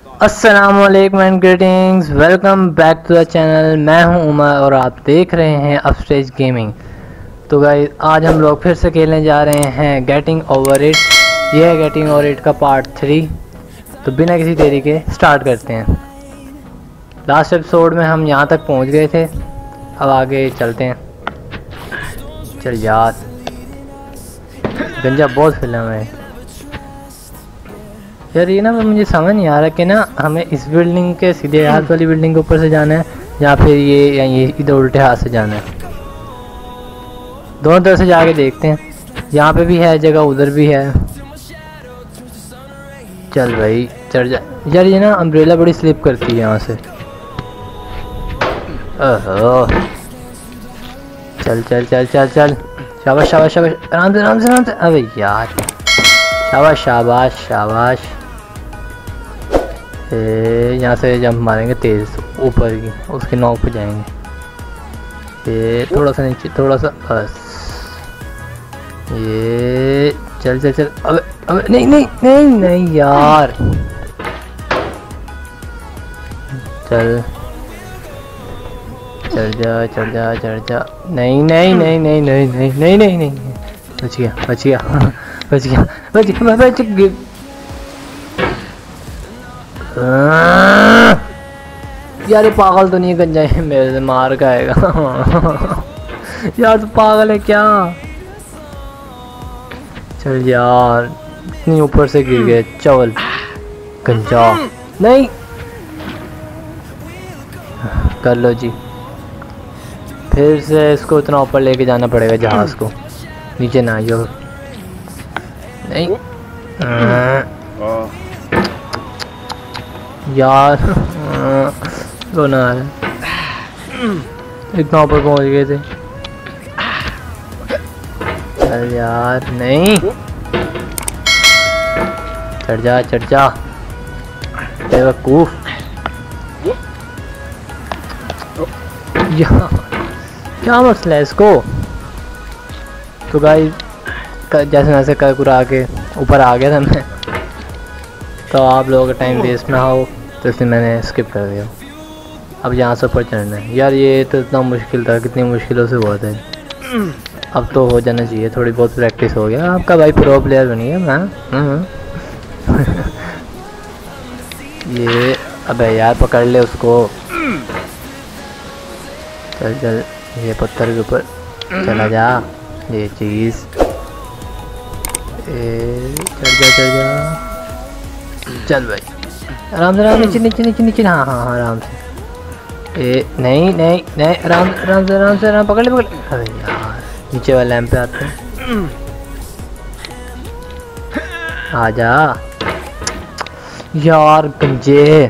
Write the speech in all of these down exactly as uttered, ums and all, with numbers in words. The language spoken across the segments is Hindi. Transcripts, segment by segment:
अस्सलामुअलैकुम and greetings, welcome back to the channel. मैं हूं उमर और आप देख रहे हैं अपस्टेज गेमिंग। तो गाइस आज हम लोग फिर से खेलने जा रहे हैं गेटिंग ओवर इट। यह है गेटिंग ओवर इट का पार्ट थ्री। तो बिना किसी देरी के स्टार्ट करते हैं। लास्ट एपिसोड में हम यहां तक पहुंच गए थे, अब आगे चलते हैं। चल यार, गंजा बहुत फिल्म है यार। ये ना मुझे समझ नहीं आ रहा कि ना हमें इस बिल्डिंग के सीधे हाथ वाली बिल्डिंग के ऊपर से जाना है या फिर ये या ये इधर उल्टे हाथ से जाना है। दोनों तरफ से जाके देखते हैं। यहाँ पे भी है जगह, उधर भी है। चल भाई चढ़ जा यार। ये ना अम्ब्रेला बड़ी स्लिप करती है यहाँ से। ओहो, चल चल चल चल चल। शाबाश शाबाश शाबाश, आराम से आराम से आराम से। अबे यार, शाबाश शाबाश शाबाश। यहाँ से जंप मारेंगे तेज ऊपर की, उसके नॉक पे जाएंगे। ये थोड़ा सा नीचे, थोड़ा सा बस। ये चल चल चल। अबे अबे नहीं नहीं नहीं नहीं यार, चल चल जा चढ़ जा चढ़ जा। नहीं नहीं नहीं नहीं नहीं नहीं नहीं नहीं नहीं। बच गया बच गया बच गया बच गया बच गया। यार ये पागल तो नहीं, गंजा है, मेरे से मार खाएगा यार तो पागल है क्या। चल यार, इतनी ऊपर से गिर गए। चवल गंजा नहीं कर लो जी। फिर से इसको इतना ऊपर लेके जाना पड़ेगा जहाज को, नीचे ना आइयो। नहीं यार रोना आ रहा है, इतना ऊपर पहुंच गए थे। चल यार नहीं, चढ़ जा चढ़ जा बेवकूफ। यार क्या मसला है इसको। तो गाइस जैसे वैसे कर कुरा के ऊपर आ गया था मैं, तो आप लोगों का टाइम वेस्ट ना हो तो इसलिए मैंने स्किप कर दिया। अब यहाँ से ऊपर चढ़ना है यार। ये तो इतना मुश्किल था, कितनी मुश्किलों से हुआ था। अब तो हो जाना चाहिए, थोड़ी बहुत प्रैक्टिस हो गया। आपका भाई प्रो प्लेयर बन गया मैं। ये अबे यार पकड़ ले उसको। चल चल, ये पत्थर के ऊपर चला जा। ये चीज़ चल जा चल जा। चल भाई आराम से आराम से, नीचे नीचे नीचे नीचे। हाँ हाँ हाँ आराम से। ए नहीं नहीं नहीं, आराम आराम से आराम से आराम। पकड़ ले पकड़। अरे यार नीचे वाले लैंप पे आते हैं। आ जा यार गंजे,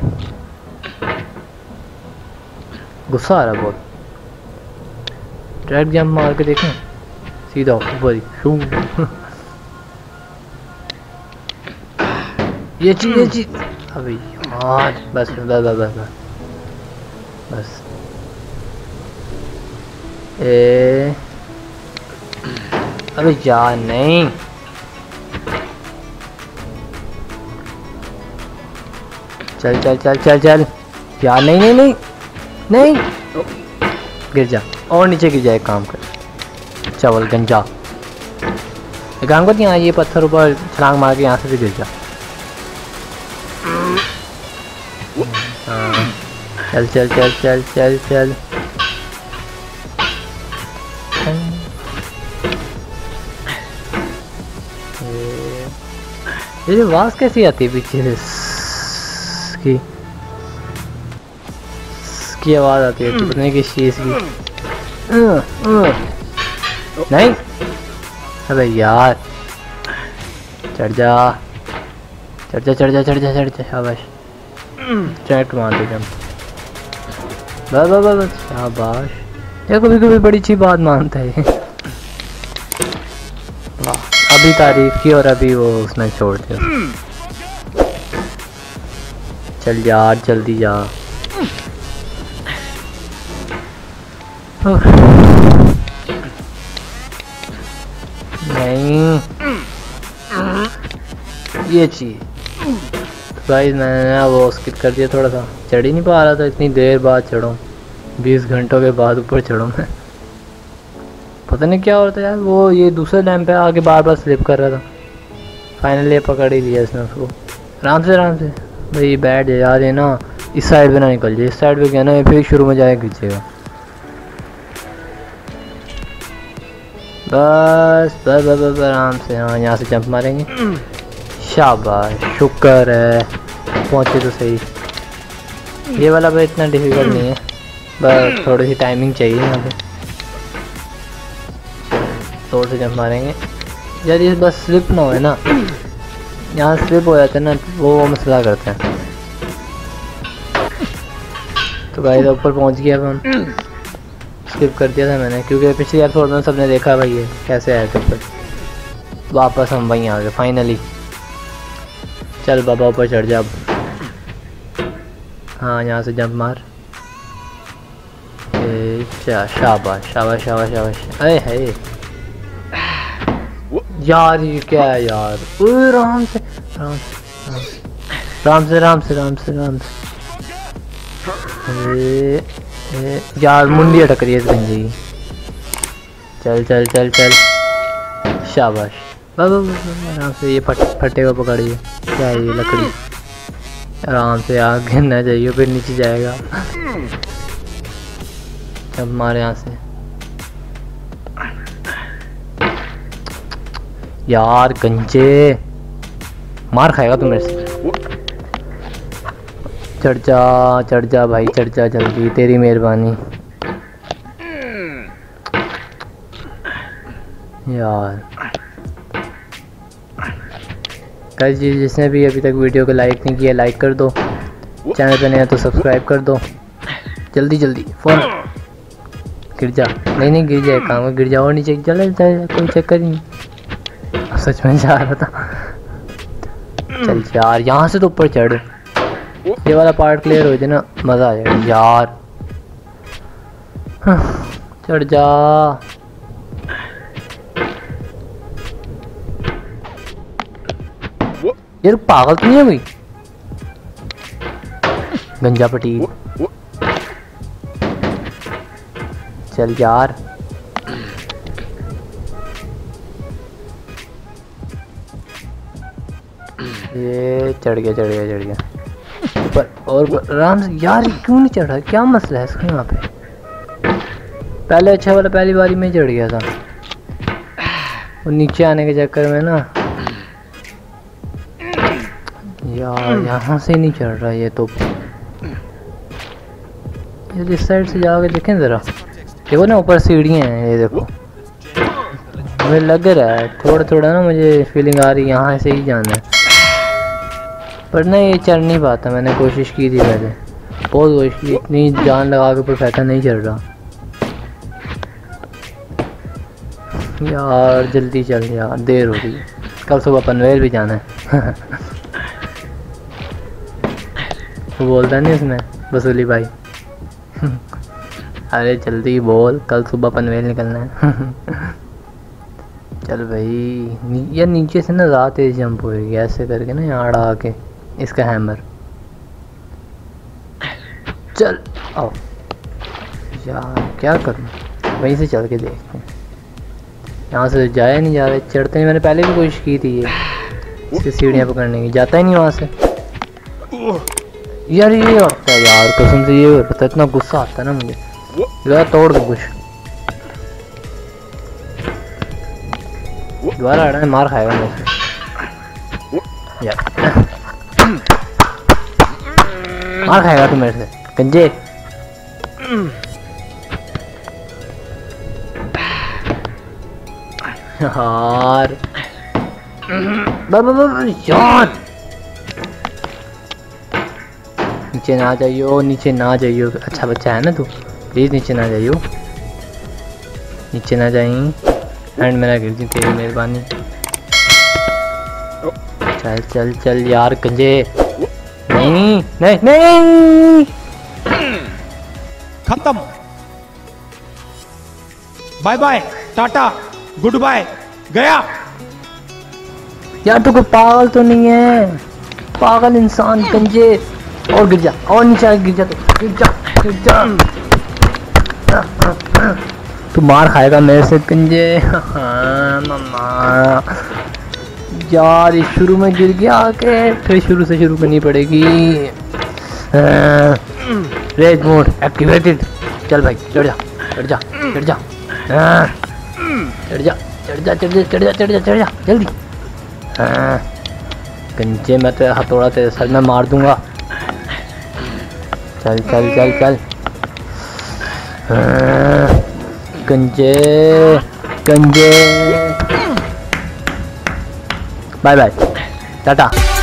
गुस्सा आ रहा बहुत। डायरेक्ट जंप मार के देखें, सीधा ऊपर ही। ये चीज ये चीज। अबे यार बस बस बस बस बस। ए अबे यार नहीं। चल चल चल चल चल यार। नहीं नहीं नहीं नहीं, गिर जा और नीचे गिर जाए। काम कर चावल गंजा। काम कर, यहाँ ये पत्थर ऊपर छलांग मार के यहाँ से भी गिर जा। हाँ चल चल चल चल चल चल। ये आवाज कैसी आती है पीछे से की की आवाज आती है, पता नहीं किस चीज की। नहीं अबे यार, चढ़ जा चढ़ जा चढ़ जा चढ़ जा चढ़ जा। शाबाश, ट्रैक मार दे जंप। बस बस बस शाबाश। ये कभी कभी बड़ी अच्छी बात मानता है। वाह, अभी तारीफ की और अभी वो उसने छोड़ दिया। चल यार जल्दी जा। नहीं ये चीज गाइस मैंने ना वो स्किप कर दिया थोड़ा सा, चढ़ ही नहीं पा रहा था, इतनी देर बाद चढ़ूँ, बीस घंटों के बाद ऊपर चढ़ूँ मैं। पता नहीं क्या होता है यार, वो ये दूसरे डैम पे आके बार बार स्लिप कर रहा था। फाइनली पकड़ ही लिया इसने उसको। आराम से आराम से भाई बैठ जाए यार, ये ना इस साइड पे ना निकल जाए, इस साइड पे क्या ना फिर शुरू में जाए खींचेगा। बस बस बस बस आराम से। हाँ यहाँ से जंप मारेंगे। शाबाश, शुक्र है पहुँचे तो सही। ये वाला भाई इतना डिफिकल्ट नहीं है, बस थोड़ी सी टाइमिंग चाहिए यहाँ पे। जोर से जंप मारेंगे यार, ये बस स्लिप ना हो ना, यहाँ स्लिप हो जाते हैं ना वो मसला करते हैं। तो गाइस ऊपर पहुँच गया अब हम, स्किप कर दिया था मैंने क्योंकि पिछली एपिसोड में सबने देखा भाई ये कैसे आया था ऊपर। वापस हम वहीं आ गए फाइनली। चल बाबा ऊपर चढ़ जा अब। हाँ यहाँ से जंप मार। शाबाश शाबाश शाबाश शाबाश। अरे है यार, ये क्या है यार, आराम से आराम से आराम से आराम से आराम से। ए, ए, यार मुंडी अटक रही है इस गंजे की। चल चल चल चल शाबाश। आराम से ये फट फटे को पकड़िए। क्या है ये लकड़ी, आराम से आग गिरना चाहिए फिर नीचे जाएगा। जब मारे यहाँ से यार, गंजे मार खाएगा तू मेरे से। चढ़ जा चढ़ जा भाई, चढ़ जा जल्दी, तेरी मेहरबानी यार। गाइस जी जिसने भी अभी तक वीडियो को लाइक नहीं किया लाइक कर दो, चैनल पे नया तो सब्सक्राइब कर दो जल्दी जल्दी। फोन गिर जा, नहीं नहीं गिर जाए, काम गिर जाओ नीचे, चले चल कोई चक्कर ही नहीं, सच में जा रहा था। चल यार यहाँ से तो ऊपर चढ़, ये वाला पार्ट क्लियर हो जाए ना मज़ा आ जाएगा यार। चढ़ जा यार, पागल तो नहीं है कोई गंजा पटी। चल यार ये चढ़ गया चढ़ गया चढ़ गया पर और आराम से यार। क्यों नहीं चढ़ रहा, क्या मसला है इसका यहाँ पे? पहले अच्छा वाला पहली बारी में चढ़ गया था, वो नीचे आने के चक्कर में ना यार यहाँ से नहीं चढ़ रहा ये तो। यार इस साइड से जाके देखें ज़रा, देखो ना ऊपर सीढ़ियाँ हैं, ये देखो मुझे लग रहा है थोड़ा थोड़ा ना, मुझे फीलिंग आ रही है यहाँ से ही जाना है, पर ना ये चढ़ नहीं पाता। मैंने कोशिश की थी पहले, बहुत कोशिश की, इतनी जान लगा के पर फैका नहीं चढ़ रहा। यार जल्दी चल यार, देर हो रही है, कल सुबह पनवेल भी जाना है। वो बोलता नहीं इसमें वसूली भाई। अरे जल्दी बोल, कल सुबह पनवेल निकलना है। चल भाई नी, यार नीचे से ना ज़्यादा तेज जंप होएगी ऐसे करके ना, यहाँ अड़ा के इसका हैमर। चल आओ यार, क्या करूँ, वहीं से चल के देखते हैं। यहाँ से जाया नहीं जा रहा, चढ़ते नहीं, मैंने पहले भी कोशिश की थी ये इसकी सीढ़ियाँ पकड़ने की, जाता ही नहीं वहाँ से। यार ये होता है यार, कसम से ये होता है, इतना गुस्सा आता है ना मुझे, ज़रा तोड़ दो कुछ। दोबारा अड़ा है, मार खाएगा मुझे यार, मार खाएगा तू मेरे से गंजे। यार यार नीचे ना जाइयो, नीचे ना जाइयो, अच्छा बच्चा है ना तू, प्लीज नीचे ना जाइयो, नीचे ना जाइए, एंड मेरा गिर दी, तेरी मेहरबानी। चल चल चल यार गंजे, नहीं नहीं नहीं, खत्म, bye bye tata good bye, गया। यार तू कोई पागल तो नहीं है? पागल इंसान गंजे। और गिर जा, और नीचे गिर जा, तो गिर जा गिर जा। तू मार खाएगा मेरे से गंजे। मम्मा यार इस शुरू में गिर गया आके, फिर शुरू से शुरू करनी पड़ेगी। Rage mode activated. चल भाई चढ़ जा चढ़ जा चढ़ जा चढ़ जा चढ़ जा चढ़ जा चढ़ जा चढ़ जा चढ़ जा जल्दी। गंजे मैं तेरा हथौड़ा तेरे सर में मार दूंगा। चल चल चल चल। गंजे गंजे बाय बाय टाटा।